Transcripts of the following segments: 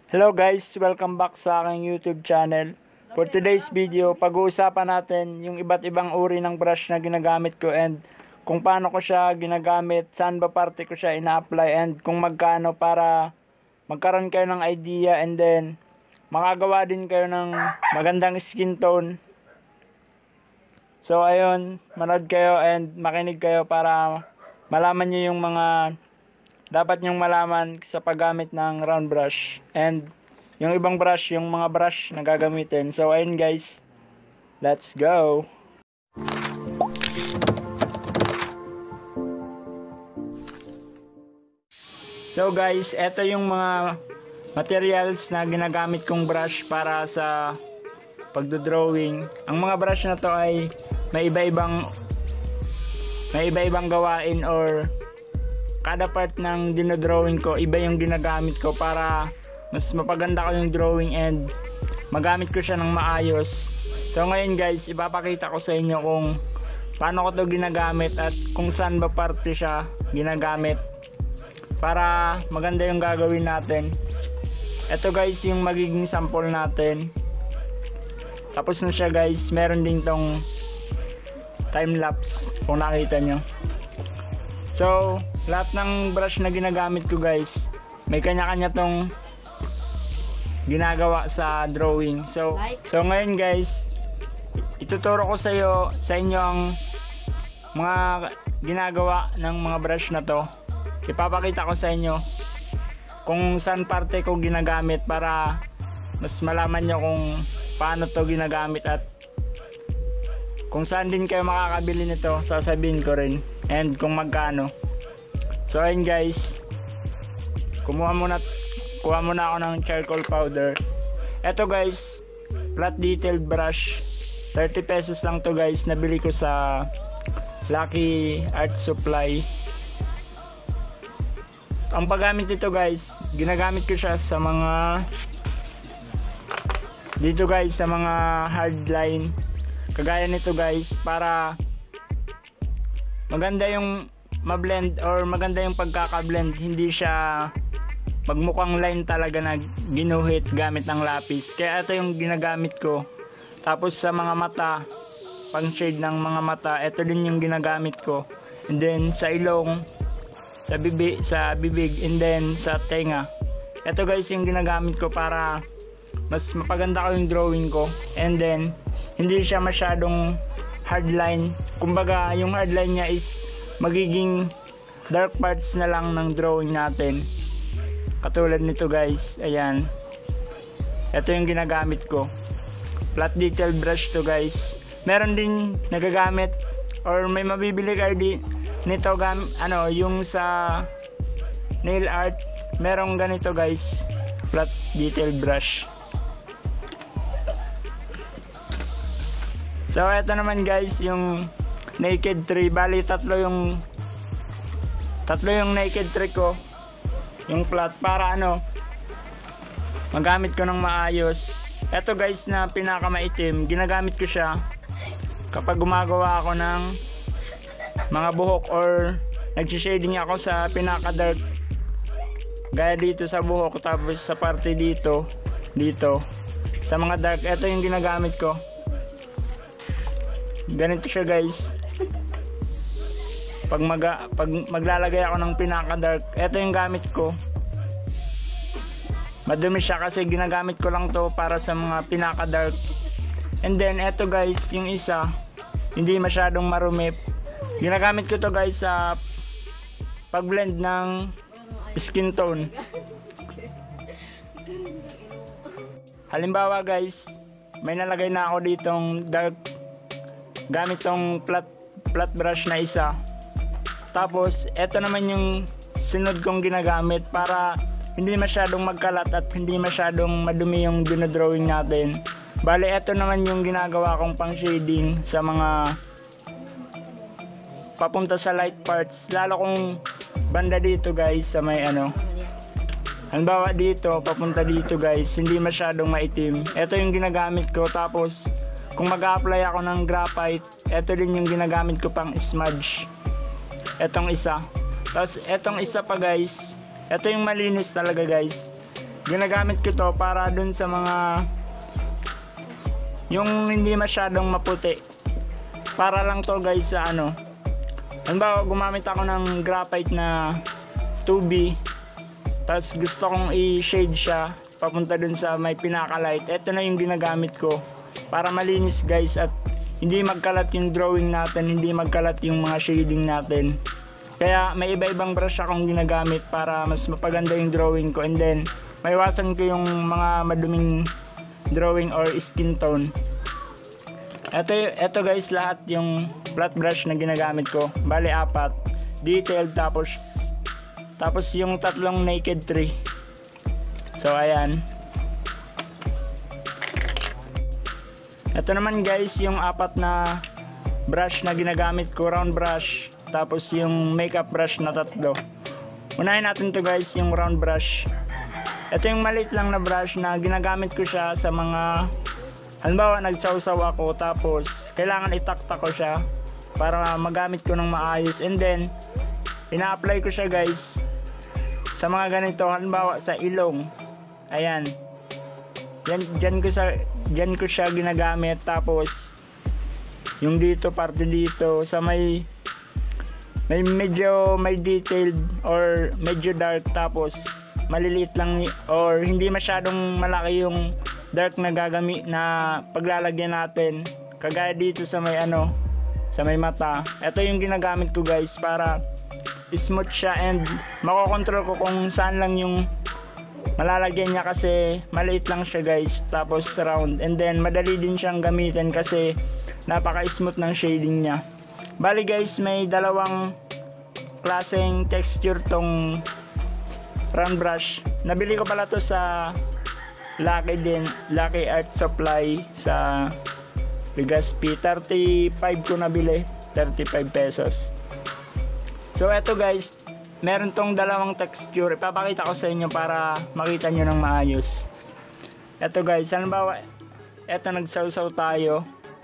Hello guys, welcome back sa aking YouTube channel. For today's video, pag-uusapan natin yung iba't ibang uri ng brush na ginagamit ko and kung paano ko siya ginagamit, saan ba parte ko siya ina-apply and kung magkano para magkaroon kayo ng idea and then makagawa din kayo ng magandang skin tone. So ayun, manood kayo and makinig kayo para malaman nyo yung mga dapat nyong malaman sa paggamit ng round brush and yung ibang brush, yung mga brush na gagamitin. So ayun guys, let's go. So guys, eto yung mga materials na ginagamit kong brush para sa pagdodrawing. Ang mga brush na to ay may iba-ibang gawain or kada part ng dinodrawing ko, iba yung ginagamit ko para mas mapaganda ko yung drawing and magamit ko siya ng maayos. So ngayon guys, ipapakita ko sa inyo kung paano ko to ginagamit at kung saan ba parte siya ginagamit para maganda yung gagawin natin. Ito guys yung magiging sample natin. Tapos na siya guys, meron din tong time-lapse kung nakita nyo. So, lahat ng brush na ginagamit ko guys, may kanya-kanya tong ginagawa sa drawing. So ngayon guys, ituturo ko sa inyo ang mga ginagawa ng mga brush na to. Ipapakita ko sa inyo kung saan parte ko ginagamit para mas malaman nyo kung paano to ginagamit at kung saan din kayo makakabili nito, sasabihin ko rin and kung magkano. So ayun guys, kuha muna ako ng charcoal powder. Eto guys, flat detailed brush, 30 pesos lang to guys, nabili ko sa Lucky Art Supply. Ang paggamit nito guys, ginagamit ko siya sa mga dito guys, sa mga hard line kagaya nito guys, para maganda yung ma-blend or maganda yung pagkaka-blend, hindi siya magmukhang line talaga na ginuhit gamit ng lapis. Kaya ito yung ginagamit ko. Tapos sa mga mata, pang shade ng mga mata, ito din yung ginagamit ko. And then sa ilong, sa bibig, and then sa tenga. Ito guys yung ginagamit ko para mas mapaganda ko yung drawing ko. And then hindi siya masyadong hardline. Kumbaga yung hardline niya is magiging dark parts na lang ng drawing natin. Katulad nito guys, ayan. Ito yung ginagamit ko. Flat detail brush to guys. Meron din nagagamit or may mabibili kayo nito yung sa nail art. Merong ganito guys, flat detail brush. So ito naman guys yung naked tree. Bali tatlo yung naked tree ko, yung flat, para magamit ko ng maayos. Ito guys na pinakamaitim, ginagamit ko siya kapag gumagawa ako ng mga buhok or nagsi-shading ako sa pinaka-dark, gaya dito sa buhok, tapos sa parte dito sa mga dark. Ito yung ginagamit ko. Ganito siya guys. Pag maglalagay ako ng pinaka-dark, ito yung gamit ko. Madumi siya kasi ginagamit ko lang to para sa mga pinaka-dark. And then ito guys, yung isa, hindi masyadong marumi. Ginagamit ko to guys sa pag-blend ng skin tone. Halimbawa guys, may nalagay na ako ditong dark gamit tong flat brush na isa. Tapos eto naman yung sunod kong ginagamit para hindi masyadong magkalat at hindi masyadong madumi yung dinodrawing natin. Bale eto naman yung ginagawa kong pang shading sa mga papunta sa light parts, lalo kung banda dito guys sa may halimbawa dito papunta dito guys, hindi masyadong maitim. Eto yung ginagamit ko. Tapos kung mag-a-apply ako ng graphite, eto din yung ginagamit ko pang smudge. Etong isa. Tapos etong isa pa guys, eto yung malinis talaga guys. ginagamit ko to para dun sa mga yung hindi masyadong maputi. Para lang to guys sa ano. Halimbawa gumamit ako ng graphite na 2B. Tapos gusto kong i-shade siya papunta dun sa may pinaka-light. Ito na yung ginagamit ko para malinis guys at hindi magkalat yung drawing natin, hindi magkalat yung mga shading natin. Kaya may iba-ibang brush akong ginagamit para mas mapaganda yung drawing ko, and then maiwasan ko yung mga maduming drawing or skin tone. Ito guys, lahat yung flat brush na ginagamit ko. Bali 4, detailed, tapos yung 3 naked tree. So ayan. Ito naman guys yung 4 na brush na ginagamit ko, round brush, tapos yung makeup brush na 3. Unahin natin to guys, yung round brush. Ito yung maliit lang na brush na ginagamit ko siya sa mga halimbawa nagsawsaw ako tapos kailangan itaktak ko siya para magamit ko ng maayos, and then ina-apply ko siya guys sa mga ganito, halimbawa sa ilong. Ayan. Diyan ko siya ginagamit, tapos yung dito, parte dito sa may medyo may detailed or medyo dark, tapos maliliit lang or hindi masyadong malaki yung dark na paglalagyan natin, kagaya dito sa may sa may mata. Ito yung ginagamit ko guys para smooth siya, and makokontrol ko kung saan lang yung malalagyan niya kasi maliit lang siya guys, tapos round, and then madali din siyang gamitin kasi napaka smooth ng shading niya. Bali guys, may dalawang klaseng texture tong round brush. Nabili ko pala to sa Lucky Art Supply sa Legazpi. 35 ko nabili, 35 pesos. So eto guys, meron tong dalawang texture. Ipapakita ko sa inyo para makita nyo ng maayos. Eto guys, halimbawa eto nagsawsaw tayo,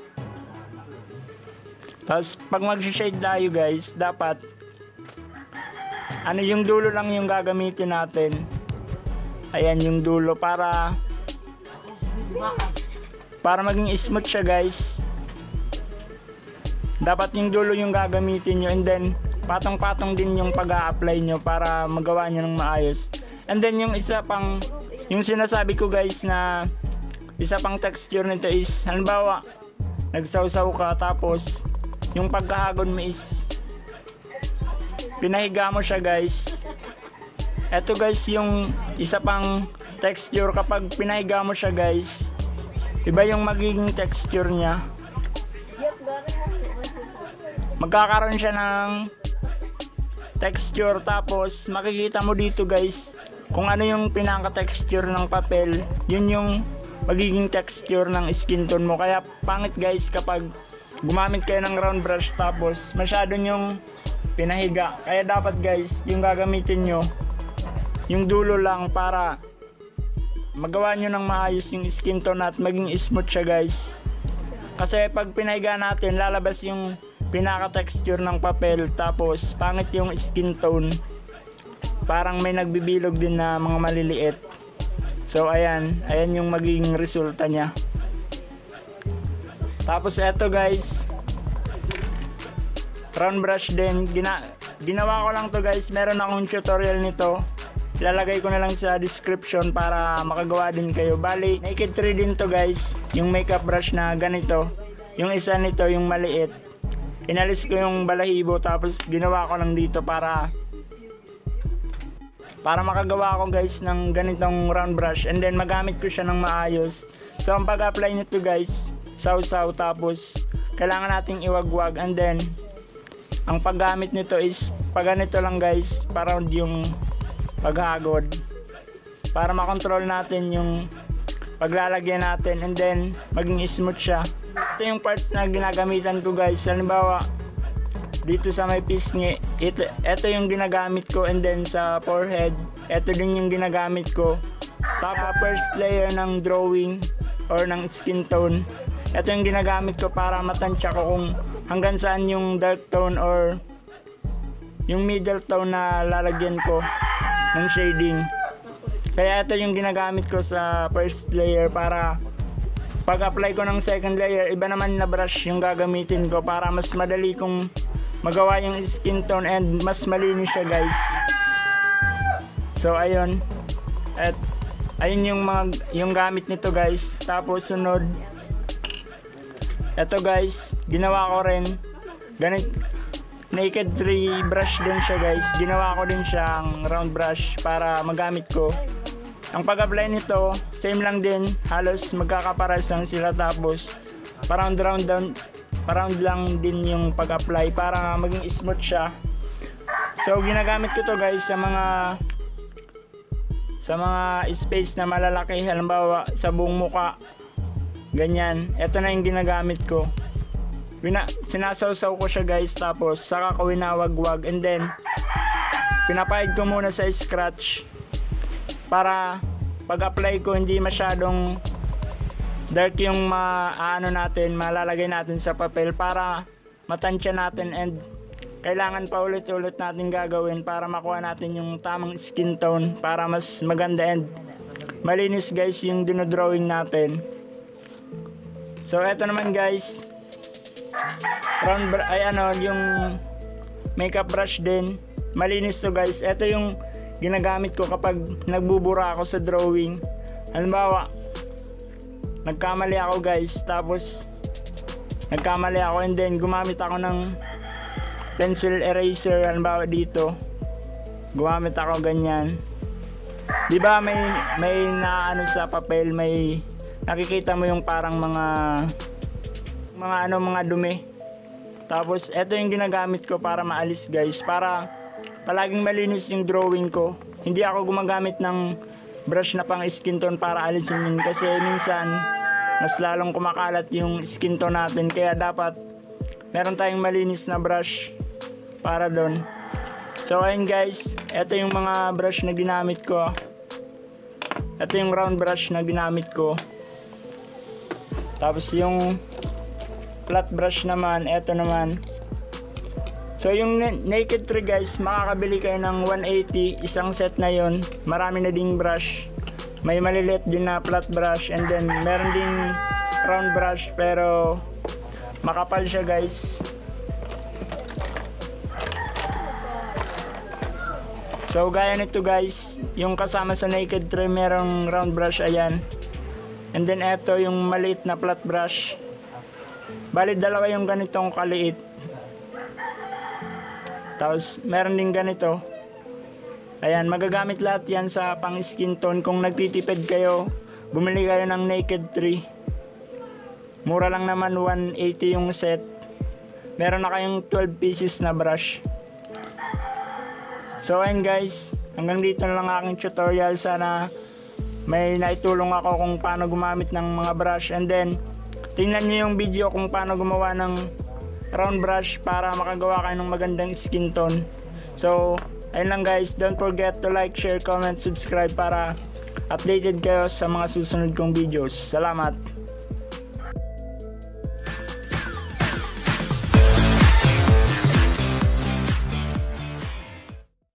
tapos pag mag-shade tayo guys, dapat yung dulo lang yung gagamitin natin. Ayan yung dulo para maging smooth siya guys. Dapat yung dulo yung gagamitin nyo, and then patong-patong din yung pag-a-apply nyo para magawa nyo ng maayos. And then yung isa pang, yung sinasabi ko guys na isa pang texture nito is, halimbawa nagsawsaw ka tapos yung pagkahagod mo is pinahiga mo siya guys. Eto guys yung isa pang texture, kapag pinahiga mo siya guys, iba yung magiging texture niya. Magkakaroon siya ng texture, tapos makikita mo dito guys kung ano yung pinaka-texture ng papel, yun yung magiging texture ng skin tone mo. Kaya pangit guys kapag gumamit kayo ng round brush tapos masyado yung pinahiga. Kaya dapat guys, yung gagamitin nyo yung dulo lang para magawa nyo ng maayos yung skin tone at maging smooth siya guys. Kasi pag pinahiga natin, lalabas yung pinaka-texture ng papel, tapos pangit yung skin tone, parang may nagbibilog din na mga maliliit. So ayan yung magiging resulta niya. Tapos eto guys, round brush din, ginawa ko lang to guys, meron akong tutorial nito, ilalagay ko na lang sa description para makagawa din kayo. Bali naked tree din to guys, yung makeup brush na ganito. Yung isa nito yung maliit, inalis ko yung balahibo, tapos ginawa ko lang dito para makagawa ko guys ng ganitong round brush, and then magamit ko siya ng maayos. So ang pag-apply nito guys, sausaw, tapos kailangan nating iwagwag, and then ang paggamit nito is pag ganito lang guys, para yung paghagod, para makontrol natin yung paglalagyan natin, and then maging smooth siya. Ito yung parts na ginagamitan ko guys. Halimbawa dito sa may pisngi, ito yung ginagamit ko, and then sa forehead, ito din yung ginagamit ko. Tapos first layer ng drawing or ng skin tone, ito yung ginagamit ko para matansya ko kung hanggang saan yung dark tone or yung middle tone na lalagyan ko ng shading. Kaya ito yung ginagamit ko sa first layer para pag apply ko ng second layer, iba naman na brush yung gagamitin ko para mas madali kong magawa yung skin tone and mas malinis siya guys. So ayun, at ayun yung gamit nito guys. Tapos sunod, eto guys, ginawa ko rin ganit, naked 3 brush din siya guys. Ginawa ko din siyang round brush para magamit ko. Ang pag-apply nito, same lang din, halos magkakapares lang sila. Tapos parang round lang din yung pag-apply para maging smooth siya. So ginagamit ko to guys sa mga space na malalaki, halimbawa sa buong muka, ganyan. Ito na yung ginagamit ko. Sinasawsaw ko siya guys, tapos saka ko winawagwag, and then pinapahid ko muna sa scratch para pag-apply ko hindi masyadong dark yung malalagay natin sa papel, para matansya natin, and kailangan pa ulit-ulit natin gagawin para makuha natin yung tamang skin tone para mas maganda and malinis guys yung dinodrawing natin. So eto naman guys, yung makeup brush din, malinis to guys. Eto yung ginagamit ko kapag nagbubura ako sa drawing. Halimbawa, nagkamali ako guys, and then gumamit ako ng pencil eraser. Halimbawa dito, gumamit ako ganyan. Diba may naano sa papel, may nakikita mo yung parang mga dumi. Tapos eto yung ginagamit ko para maalis guys, para palaging malinis yung drawing ko. Hindi ako gumagamit ng brush na pang skin tone para alisin yun, kasi minsan mas lalong kumakalat yung skin tone natin. Kaya dapat meron tayong malinis na brush para doon. So ayun guys, eto yung mga brush na ginamit ko. Ito yung round brush na ginamit ko. Tapos yung flat brush naman, eto naman. So yung naked 3 guys, makakabili kayo ng 180, isang set na yon. Marami na ding brush. May maliliit din na flat brush, and then meron ding round brush pero makapal siya guys. So gaya nito guys, yung kasama sa naked 3 merong round brush, ayan. And then eto yung maliit na flat brush. Bali dalawa yung ganitong kaliit. Tapos meron din ganito. Ayan, magagamit lahat yan sa pang skin tone. Kung nagtitipid kayo, bumili kayo ng naked 3. Mura lang naman, 180 yung set. Meron na kayong 12 pieces na brush. So ayun guys, hanggang dito na lang aking tutorial. Sana may naitulong ako kung paano gumamit ng mga brush. And then tingnan nyo yung video kung paano gumawa ng round brush para makagawa kayo ng magandang skin tone. So ayun lang guys, don't forget to like, share, comment, subscribe para updated kayo sa mga susunod kong videos. Salamat!